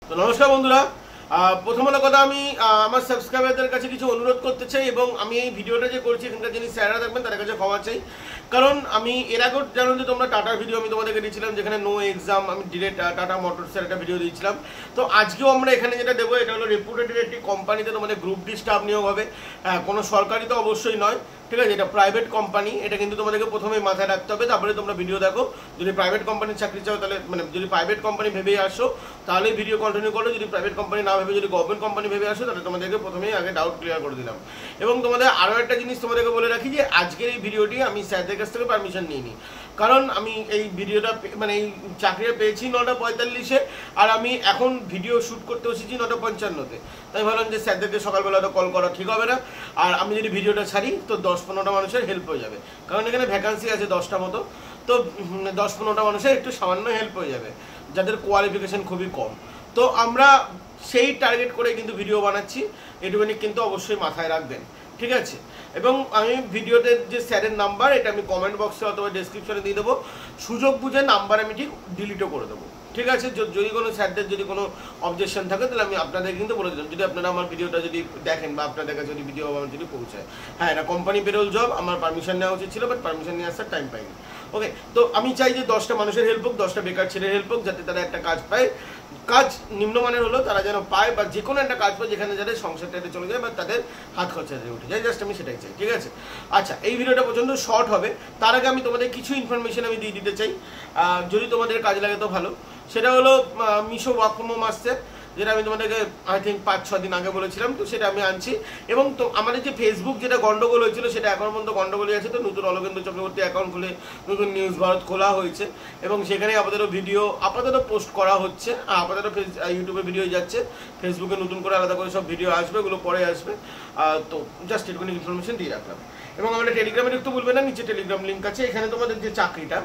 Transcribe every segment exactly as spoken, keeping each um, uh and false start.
তো নমস্কার বন্ধুরা, প্রথম কথা আমি আমার সাবস্ক্রাইবারদের কাছে কিছু অনুরোধ করতে চাই এবং আমি এই ভিডিওটা যে করছি এখানকার যিনি স্যাররা থাকবেন তাদের কাছে ক্ষমা চাই। কারণ আমি এর আগেও জানো যে তোমরা টাটার ভিডিও আমি তোমাদেরকে দিয়েছিলাম, যেখানে নো এক্সাম আমি ডিরেক্ট টাটা মোটরসের একটা ভিডিও দিয়েছিলাম। তো আজকেও আমরা এখানে যেটা দেবো এটা হলো রেপুটেড একটি কোম্পানিতে তোমাদের গ্রুপ ডি স্টাফ নিয়োগ হবে। হ্যাঁ, কোনো সরকারি তো অবশ্যই নয়, ঠিক আছে, এটা প্রাইভেট কোম্পানি। এটা কিন্তু তোমাদেরকে প্রথমে মাথায় রাখতে হবে, তারপরে তোমরা ভিডিও দেখো। যদি প্রাইভেট কোম্পানির চাকরি চাও তাহলে মানে যদি প্রাইভেট কোম্পানি ভেবে আসো তাহলে ভিডিও কন্টিনিউ করো। যদি প্রাইভেট কোম্পানি না ভেবে যদি গভর্নমেন্ট কোম্পানি ভেবে আসো তাহলে তোমাদেরকে প্রথমেই আগে ডাউট ক্লিয়ার করে দিলাম। এবং তোমাদের আরও একটা জিনিস তোমাদেরকে বলে রাখি যে আজকের এই ভিডিওটি আমি স্যারদের কাছ থেকে পারমিশন নিইনি। কারণ আমি এই ভিডিওটা মানে এই চাকরিটা পেয়েছি নটা পঁয়তাল্লিশে, আর আমি এখন ভিডিও শ্যুট করতে এসেছি নটা পঞ্চান্নতে। তাই ভাবলাম যে স্যারদেরকে সকালবেলা তো কল করা ঠিক হবে না, আর আমি যদি ভিডিওটা ছাড়ি তো দশ পনেরোটা মানুষের হেল্প হয়ে যাবে। কারণ এখানে ভ্যাকান্সি আছে দশটা মতো, তো দশ পনেরোটা মানুষের একটু সামান্য হেল্প হয়ে যাবে যাদের কোয়ালিফিকেশন খুবই কম। তো আমরা সেই টার্গেট করে কিন্তু ভিডিও বানাচ্ছি, এটুকুনি কিন্তু অবশ্যই মাথায় রাখবেন, ঠিক আছে। এবং আমি ভিডিওতে যে স্যারের নাম্বার এটা আমি কমেন্ট বক্সে অথবা ডেসক্রিপশনে দিয়ে দেবো। সুযোগ বুঝে নাম্বার আমি ঠিক ডিলিটও করে দেবো, ঠিক আছে। যদি কোনো স্যারদের যদি কোনো অবজেকশন থাকে তাহলে আমি আপনাদের কিন্তু বলে দিলাম, যদি আপনারা আমার ভিডিওটা যদি দেখেন বা আপনাদের কাছে যদি ভিডিও আমার যদি পৌঁছায়। হ্যাঁ, এটা কোম্পানি পেরোল জব, আমার পারমিশন নেওয়া উচিত ছিল, বাট পারমিশন নিয়ে আসার টাইম পাইনি। ওকে, তো আমি চাই যে দশটা মানুষের হেল্প হোক, দশটা বেকার ছেলের হেল্প হোক, যাতে তারা একটা কাজ পায়। কাজ নিম্নমানের হলো তারা যেন পায়, বা যে কোনো একটা কাজ পায় যেখানে যাদের সংসারটাতে চলে যায় বা তাদের হাত খরচাতে উঠে যায়, জাস্ট আমি সেটাই চাই, ঠিক আছে। আচ্ছা, এই ভিডিওটা প্রচণ্ড শর্ট হবে, তার আগে আমি তোমাদের কিছু ইনফরমেশন আমি দিয়ে দিতে চাই, যদি তোমাদের কাজ লাগে তো ভালো। সেটা হলো মিশো ওয়ার্ক ফ্রম হোম আসছে, যেটা আমি তোমাদেরকে আই থিঙ্ক পাঁচ ছ দিন আগে বলেছিলাম, তো সেটা আমি আনছি। এবং তো আমাদের যে ফেসবুক যেটা গন্ডগোল হয়েছিল সেটা এখন পর্যন্ত গন্ডগোলই আছে। তো নতুন অলকেন্দ্র চক্রবর্তী অ্যাকাউন্ট খুলে নতুন নিউজ ভারত খোলা হয়েছে এবং সেখানে আপাতত ভিডিও আপাতত পোস্ট করা হচ্ছে, আপাতত ইউটিউবে ভিডিও যাচ্ছে, ফেসবুকে নতুন করে আলাদা করে সব ভিডিও আসবে, ওগুলো পরে আসবে। তো জাস্ট এটুকুনি ইনফরমেশন দিয়ে রাখলাম। এবং আমরা টেলিগ্রামে একটু বলবে না, নিচে টেলিগ্রাম লিঙ্ক আছে, এখানে তোমাদের যে চাকরিটা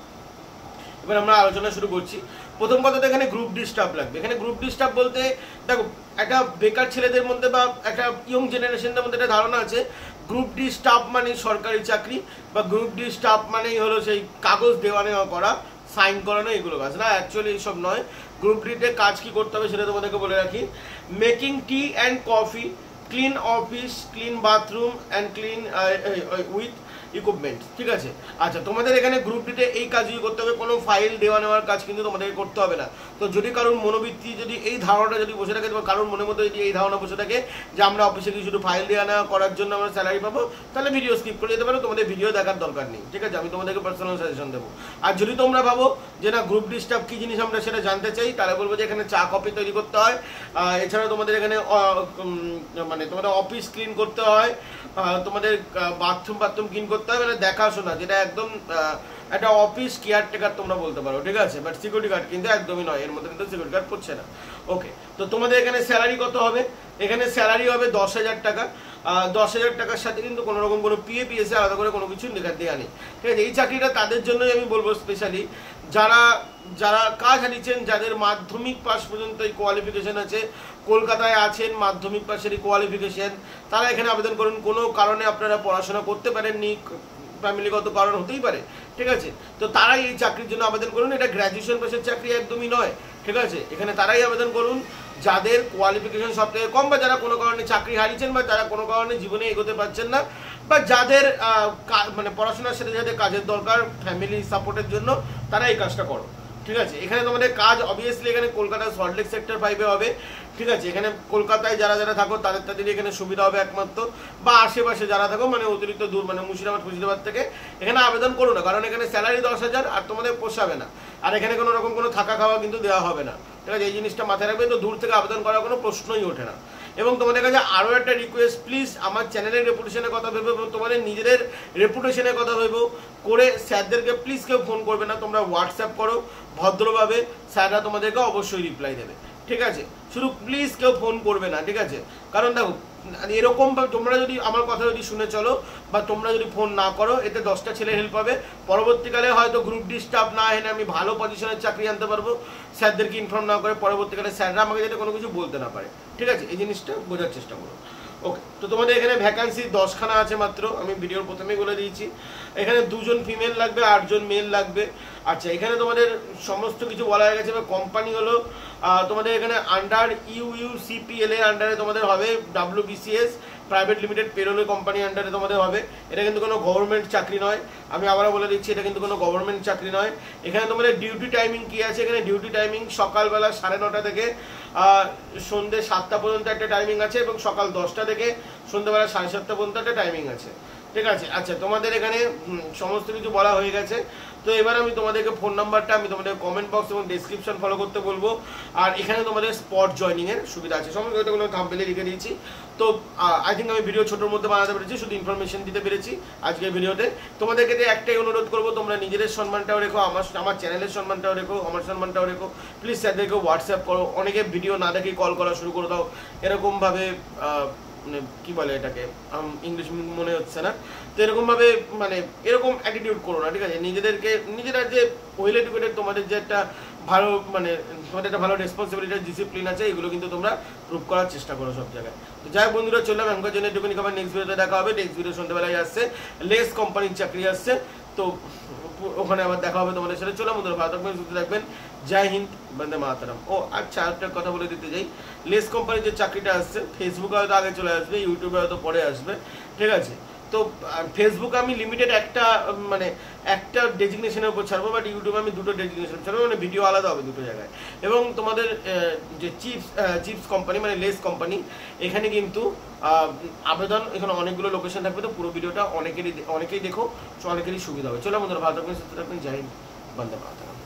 এবার আমরা আলোচনা শুরু করছি। প্রথম কথা তো এখানে গ্রুপ ডি স্টাফ লাগবে। এখানে গ্রুপ ডি স্টাফ বলতে দেখো, একটা বেকার ছেলেদের মধ্যে বা একটা ইয়ং জেনারেশনদের মধ্যে একটা ধারণা আছে গ্রুপ ডি স্টাফ মানে সরকারি চাকরি, বা গ্রুপ ডি স্টাফ মানেই হলো সেই কাগজ দেওয়া নেওয়া করা, সাইন করানো, এগুলো কাজ না। অ্যাকচুয়ালি এইসব নয়। গ্রুপ ডিতে কাজ কি করতে হবে সেটা তোমাদেরকে বলে রাখি। Making tea and coffee, clean office, clean bathroom and clean with equipment, ঠিক আছে। আচ্ছা, তোমাদের এখানে গ্রুপ ডিতে এই কাজই করতে হবে, কোনো ফাইল দেওয়া নেওয়ার কাজ কিন্তু তোমাদেরকে করতে হবে না। তো যদি কারোর মনোবৃত্তি যদি এই ধারণাটা যদি বসে থাকে, বা কারোর মনের মধ্যে যদি এই ধারণা বসে থাকে যে আমরা অফিসে কি শুধু ফাইল দেওয়া নেওয়া করার জন্য আমরা স্যালারি পাবো, তাহলে ভিডিও স্কিপ করে যেতে পারো, তোমাদের ভিডিও দেখার দরকার নেই, ঠিক আছে। আমি তোমাদেরকে পার্সোনাল সাজেশন দেবো। আর যদি তোমরা ভাবো যে না গ্রুপ ডি স্টাফ কী জিনিস আমরা সেটা জানতে চাই, তাহলে বলবো যে এখানে চা কফি তৈরি করতে হয়, এছাড়া তোমাদের এখানে মানে তোমাদের অফিস ক্লিন করতে হয়, তোমাদের বাথরুম বাথরুম ক্লিন করতে হয়, মানে দেখাশোনা, যেটা একদম একটা অফিস কেয়ারটেকার তোমরা বলতে পারো, ঠিক আছে। বাট সিকিউরিটি গার্ড কিন্তু একদমই নয়, এর মধ্যে কিন্তু সিকিউরিটি গার্ড পড়ছে না। ওকে, তো তোমাদের এখানে স্যালারি কত হবে? এখানে স্যালারি হবে দশ হাজার টাকা। দশ হাজার টাকার সাথে কিন্তু কোনো রকম কোনো পিএ পিএসে আলাদা করে কোনো কিছু লেখা দেওয়া নেই, ঠিক আছে। এই চাকরিটা তাদের জন্যই আমি বলবো, স্পেশালি যারা যারা কাজ হারিয়েছেন, যাদের মাধ্যমিক পাস পর্যন্ত এই কোয়ালিফিকেশন আছে, কলকাতায় আছেন, মাধ্যমিক পাশের এই কোয়ালিফিকেশন, তারা এখানে আবেদন করুন। কোনো কারণে আপনারা পড়াশোনা করতে পারেননি, ফ্যামিলিগত কারণ হতেই পারে, ঠিক আছে, তো তারাই এই চাকরির জন্য আবেদন করুন। এটা গ্র্যাজুয়েশন পাশের চাকরি একদমই নয়, ঠিক আছে। এখানে তারাই আবেদন করুন যাদের কোয়ালিফিকেশন সব থেকে কম, বা যারা কোনো কারণে চাকরি হারিয়েছেন, বা যারা কোনো কারণে জীবনে এগোতে পারছেন না, বা যাদের মানে পড়াশোনার সাথে যাদের কাজের দরকার ফ্যামিলি সাপোর্টের জন্য, তারা এই কাজটা করো, ঠিক আছে। এখানে তোমাদের কাজ অবভিয়াসলি এখানে কলকাতার সল্টলেক সেক্টর ফাইভে হবে, ঠিক আছে। এখানে কলকাতায় যারা যারা থাকো তাদের তাদের এখানে সুবিধা হবে একমাত্র, বা আশেপাশে যারা থাকো মানে অতিরিক্ত দূর মানে মুর্শিদাবাদ মুর্শিদাবাদ থেকে এখানে আবেদন করো না, কারণ এখানে স্যালারি দশ হাজার আর তোমাদের পোষাবে না, আর এখানে কোনো রকম কোনো থাকা খাওয়া কিন্তু দেওয়া হবে না, ঠিক আছে। এই জিনিসটা মাথায় রাখবে। তো দূর থেকে আবেদন করার কোনো প্রশ্নই ওঠে না। এবং তোমাদের কাছে আরও একটা রিকোয়েস্ট, প্লিজ আমার চ্যানেলের রেপুটেশনের কথা ভেবে এবং তোমাদের নিজেদের রেপুটেশনের কথা ভেবেও করে স্যারদেরকে প্লিজ কেউ ফোন করবে না, তোমরা হোয়াটসঅ্যাপ করো ভদ্রভাবে, স্যাররা তোমাদেরকে অবশ্যই রিপ্লাই দেবে, ঠিক আছে। শুধু প্লিজ কেউ ফোন করবে না, ঠিক আছে। কারণ দেখো এরকম তোমরা যদি আমার কথা যদি শুনে চলো, বা তোমরা যদি ফোন না করো, এতে দশটা ছেলে হেল্প হবে। পরবর্তীকালে হয়তো গ্রুপ ডি স্টাফ না এনে আমি ভালো পজিশনের চাকরি আনতে পারবো, স্যারদেরকে ইনফর্ম না করে, পরবর্তীকালে স্যাররা আমাকে যাতে কোনো কিছু বলতে না পারে, ঠিক আছে। এই জিনিসটা বোঝার চেষ্টা করো। ওকে, তো তোমাদের এখানে ভ্যাকান্সি দশখানা আছে মাত্র, আমি ভিডিওর প্রথমেই বলে দিয়েছি। এখানে দুজন ফিমেল লাগবে, আটজন মেল লাগবে। আচ্ছা, এখানে তোমাদের সমস্ত কিছু বলা হয়ে গেছে। কোম্পানি হলো তোমাদের এখানে আন্ডার ইউইউসিপিএল এর আন্ডারে তোমাদের হবে, ডাব্লিউবিসিএস প্রাইভেট লিমিটেড পেরোলের কোম্পানি আন্ডারে তোমাদের হবে। এটা কিন্তু কোনো গভর্নমেন্ট চাকরি নয়, আমি আবারও বলে দিচ্ছি এটা কিন্তু কোনো গভর্নমেন্ট চাকরি নয়। এখানে তোমাদের ডিউটি টাইমিং কি আছে, এখানে ডিউটি টাইমিং সকালবেলা সাড়ে নটা থেকে সন্ধ্যে সাতটা পর্যন্ত একটা টাইমিং আছে, এবং সকাল দশটা থেকে সন্ধ্যেবেলা সাড়ে সাতটা পর্যন্ত একটা টাইমিং আছে, ঠিক আছে। আচ্ছা, তোমাদের এখানে সমস্ত কিছু বলা হয়ে গেছে। তো এবার আমি তোমাদেরকে ফোন নাম্বারটা আমি তোমাদের কমেন্ট বক্স এবং ডেসক্রিপশন ফলো করতে বলবো। আর এখানে তোমাদের স্পট জয়নিং এর সুবিধা আছে, সমস্ত কিছু থাম্বনেলে লিখে দিয়েছি। তো আই থিঙ্ক আমি ভিডিও ছোটোর মধ্যে বানাতে পেরেছি, শুধু ইনফরমেশন দিতে পেরেছি আজকের ভিডিওতে। তোমাদেরকে একটাই অনুরোধ করবো, তোমরা নিজেদের সম্মানটাও রেখো, আমার আমার চ্যানেলের সম্মানটাও রেখো, আমার সম্মানটাও রেখো। প্লিজ স্যারদেরকে হোয়াটসঅ্যাপ করো, অনেকে ভিডিও না দেখেই কল করা শুরু করে দাও, এরকমভাবে মানে কি বলে এটাকে, ইংলিশ মনে হচ্ছে না, তো এরকমভাবে মানে এরকম অ্যাটিটিউড করো না, ঠিক আছে। নিজেদেরকে নিজেরা যে ওয়েল এডুকেটেড, তোমাদের যে একটা ভালো মানে তোমাদের একটা ভালো রেসপন্সিবিলিটি ডিসিপ্লিন আছে, এগুলো কিন্তু তোমরা প্রুভ করার চেষ্টা করো সব জায়গায়। তো যাই বন্ধুরা, চললাম এখনকার জন্য একটুখানি খাবার, নেক্সট ভিডিওতে দেখা হবে। নেক্সট ভিডিও সন্ধ্যাবেলায় আসছে, লেস কোম্পানির চাকরি আসছে, তো ওখানে আবার দেখা হবে তোমাদের সাথে। চলো বন্ধুরা, ভালো থাকবেন, সুস্থ থাকবেন, জয় হিন্দ, বন্দে মাতরম। ও আচ্ছা, একটা কথা বলে দিতে যাই, লেস কোম্পানির যে চাকরিটা আসছে, ফেসবুকে হয়তো আগে চলে আসবে, ইউটিউবে হয়তো পরে আসবে, ঠিক আছে। তো ফেসবুকে আমি লিমিটেড একটা মানে একটা ডেজিগনেশনের উপর ছাড়বো, বাট ইউটিউবে আমি দুটো ডেজিগনেশন ছাড়বো, মানে ভিডিও আলাদা হবে দুটো জায়গায়। এবং তোমাদের যে চিপস চিপস কোম্পানি মানে লেস কোম্পানি, এখানে কিন্তু আবেদন, এখানে অনেকগুলো লোকেশন থাকবে, তো পুরো ভিডিওটা অনেকেরই অনেকেই দেখো, অনেকেরই সুবিধা হবে। চলো বন্ধুরা, ভালো থাকবেন, সুস্থ থাকবেন, জয় হিন্দ, বন্দে মাতরম।